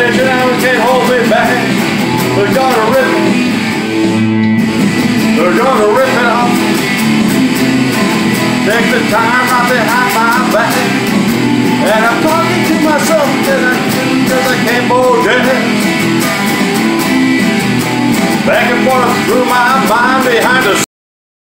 Stretching out and can't hold me back. They're gonna rip it. They're gonna rip it off. Take the time right behind my back.